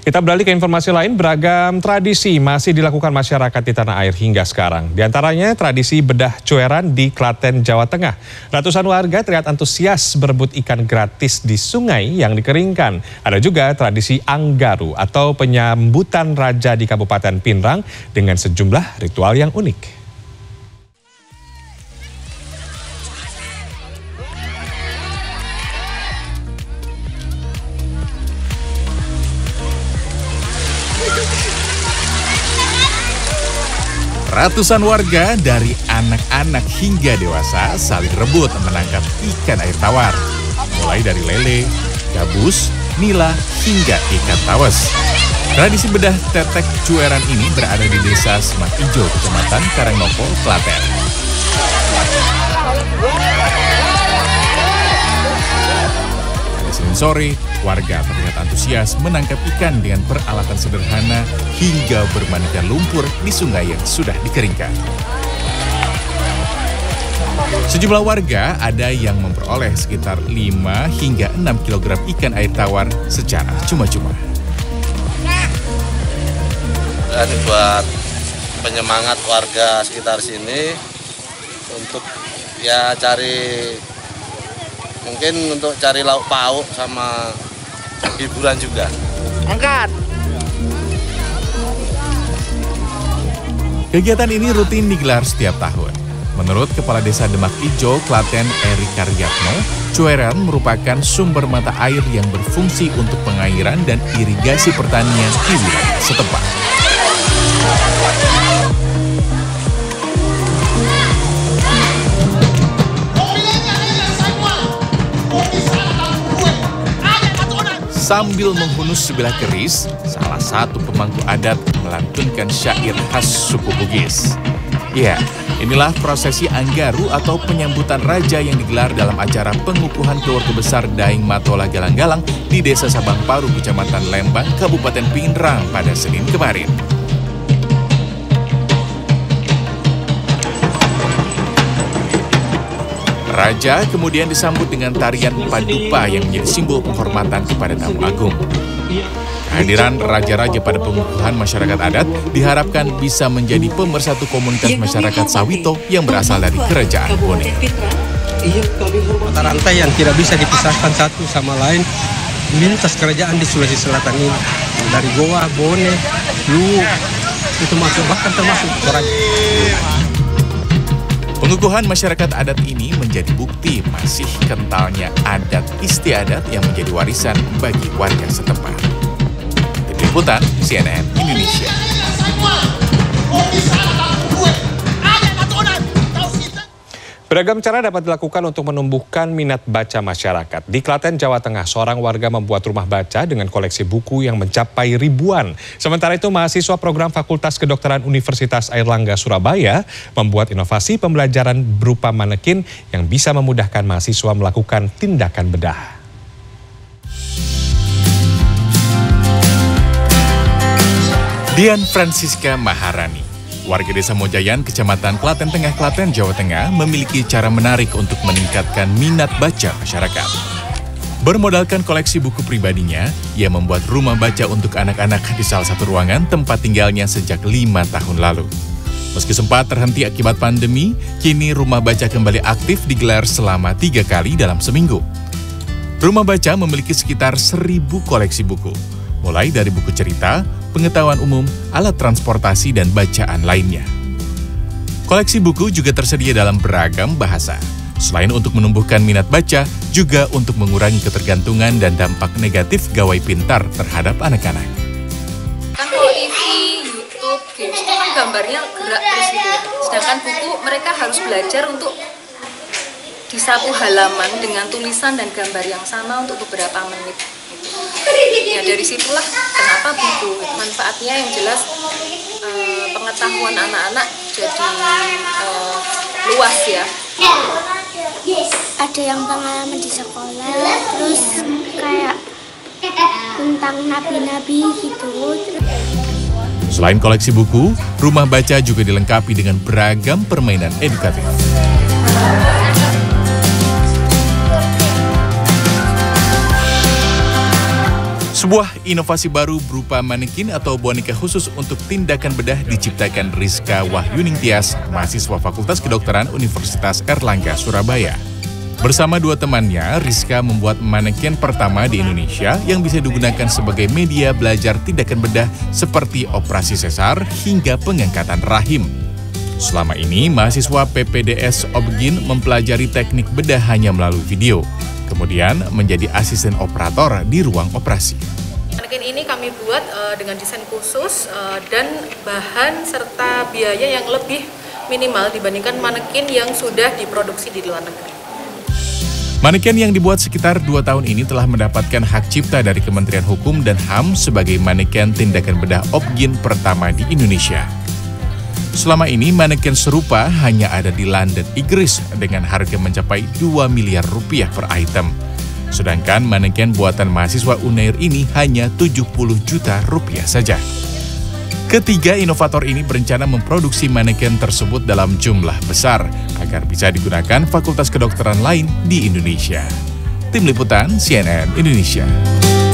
Kita beralih ke informasi lain, beragam tradisi masih dilakukan masyarakat di tanah air hingga sekarang. Di antaranya tradisi bedah cueran di Klaten, Jawa Tengah. Ratusan warga terlihat antusias berebut ikan gratis di sungai yang dikeringkan. Ada juga tradisi Anggaru atau penyambutan raja di Kabupaten Pinrang dengan sejumlah ritual yang unik. Ratusan warga dari anak-anak hingga dewasa saling rebut menangkap ikan air tawar. Mulai dari lele, gabus, nila, hingga ikan tawes. Tradisi bedah tetek cueran ini berada di Desa Semak Ijo, Kecamatan Karangnopo, Klaten. Senin sore, warga terlihat antusias menangkap ikan dengan peralatan sederhana hingga bermandikan lumpur di sungai yang sudah dikeringkan. Sejumlah warga ada yang memperoleh sekitar 5 hingga 6 kg ikan air tawar secara cuma-cuma. Ini buat penyemangat warga sekitar sini untuk ya mungkin untuk cari lauk pauk sama hiburan juga. Angkat. Kegiatan ini rutin digelar setiap tahun. Menurut Kepala Desa Demak Ijo, Klaten, Eri Karyatno, cueran merupakan sumber mata air yang berfungsi untuk pengairan dan irigasi pertanian di wilayah setempat. Sambil menghunus sebilah keris, salah satu pemangku adat melantunkan syair khas suku Bugis. Ya, inilah prosesi Anggaru atau penyambutan raja yang digelar dalam acara pengukuhan keluarga besar Daeng Matola Galang-Galang di Desa Sabang Paru, Kecamatan Lembang, Kabupaten Pinrang pada Senin kemarin. Raja kemudian disambut dengan tarian padupa yang menjadi simbol penghormatan kepada tamu agung. Kehadiran raja-raja pada pengukuhan masyarakat adat diharapkan bisa menjadi pemersatu komunitas masyarakat Sawito yang berasal dari Kerajaan Bone. Mata rantai yang tidak bisa dipisahkan satu sama lain lintas kerajaan di Sulawesi Selatan ini. Dari Goa, Bone, Luwu, itu masuk bahkan termasuk Toraja. Pengukuhan masyarakat adat ini menjadi bukti masih kentalnya adat istiadat yang menjadi warisan bagi warga setempat. Tim Liputan CNN Indonesia. Beragam cara dapat dilakukan untuk menumbuhkan minat baca masyarakat. Di Klaten, Jawa Tengah, seorang warga membuat rumah baca dengan koleksi buku yang mencapai ribuan. Sementara itu, mahasiswa program Fakultas Kedokteran Universitas Airlangga Surabaya membuat inovasi pembelajaran berupa manekin yang bisa memudahkan mahasiswa melakukan tindakan bedah. Dian Francisca Maharani, warga Desa Mojayan, Kecamatan Klaten Tengah, Klaten, Jawa Tengah, memiliki cara menarik untuk meningkatkan minat baca masyarakat. Bermodalkan koleksi buku pribadinya, ia membuat rumah baca untuk anak-anak di salah satu ruangan tempat tinggalnya sejak 5 tahun lalu. Meski sempat terhenti akibat pandemi, kini rumah baca kembali aktif digelar selama 3 kali dalam seminggu. Rumah baca memiliki sekitar 1.000 koleksi buku, mulai dari buku cerita, pengetahuan umum, alat transportasi, dan bacaan lainnya. Koleksi buku juga tersedia dalam beragam bahasa. Selain untuk menumbuhkan minat baca, juga untuk mengurangi ketergantungan dan dampak negatif gawai pintar terhadap anak-anak. Kan kalau TV, YouTube, games itu kan gambarnya gerak terus gitu ya. Sedangkan buku mereka harus belajar untuk di satu halaman dengan tulisan dan gambar yang sama untuk beberapa menit. Ya dari situlah kenapa buku, manfaatnya yang jelas pengetahuan anak-anak jadi luas ya. Ada yang pengalaman di sekolah, terus kayak tentang nabi-nabi gitu. Selain koleksi buku, rumah baca juga dilengkapi dengan beragam permainan edukatif. Sebuah inovasi baru berupa manekin atau boneka khusus untuk tindakan bedah diciptakan Rizka Wahyuning Tias, mahasiswa Fakultas Kedokteran Universitas Airlangga, Surabaya. Bersama dua temannya, Rizka membuat manekin pertama di Indonesia yang bisa digunakan sebagai media belajar tindakan bedah seperti operasi sesar hingga pengangkatan rahim. Selama ini, mahasiswa PPDS Obgyn mempelajari teknik bedah hanya melalui video. Kemudian menjadi asisten operator di ruang operasi. Manekin ini kami buat dengan desain khusus dan bahan serta biaya yang lebih minimal dibandingkan manekin yang sudah diproduksi di luar negeri. Manekin yang dibuat sekitar 2 tahun ini telah mendapatkan hak cipta dari Kementerian Hukum dan HAM sebagai manekin tindakan bedah Obgyn pertama di Indonesia. Selama ini manekin serupa hanya ada di London, Inggris dengan harga mencapai 2 miliar rupiah per item. Sedangkan manekin buatan mahasiswa Unair ini hanya 70 juta rupiah saja. Ketiga inovator ini berencana memproduksi manekin tersebut dalam jumlah besar agar bisa digunakan fakultas kedokteran lain di Indonesia. Tim Liputan CNN Indonesia.